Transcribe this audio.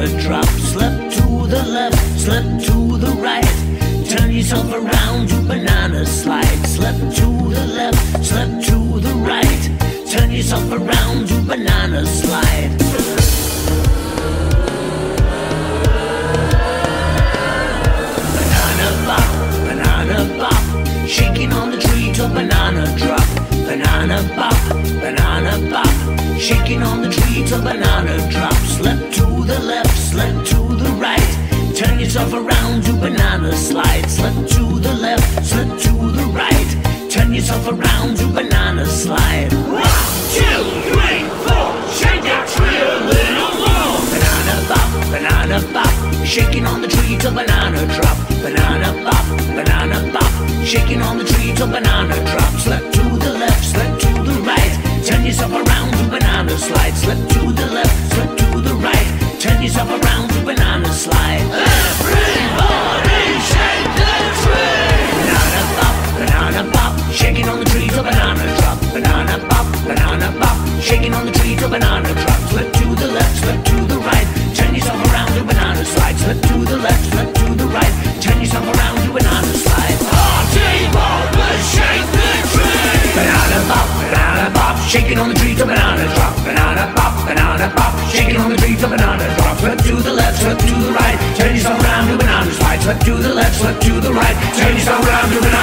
banana drop. Slip to the left, slip to the right. Turn yourself around, do banana slide. Slip to the left, slip to the right. Turn yourself around, do banana slide. Banana bop, shaking on the tree till banana drop. Banana bop, shaking on the tree till banana drop. Slip to the left, slip to the right. Turn yourself around, do banana slide. Slip to the left, slip to the right. Turn yourself around, do banana slide. 1, 2, 3, 4, shake that tree a little more. Banana bop, shaking on the tree till banana drop. Banana bop, shaking on the tree till banana drop. Slip to the left, slip to the right. Turn yourself around, do banana slide. Slip to the left, slip to the right. Turn yourself around, do banana slide. Everybody shake the tree. Banana bop, shaking on the tree till banana drop. Banana bop, shaking on the tree till banana drop. Slip to the left, slip to the right. Turn yourself around, do banana slide. Slip to the left, slip to the right. Turn yourself around, do banana slide. Party Boppers, shake the tree. Banana bop, shaking on the tree till banana drop. Banana bop, shaking on the tree till banana drop. Slip to the left, slip to the right. Turn yourself around, do banana slide. Slip to the left, slip to the right. Turn yourself around, do banana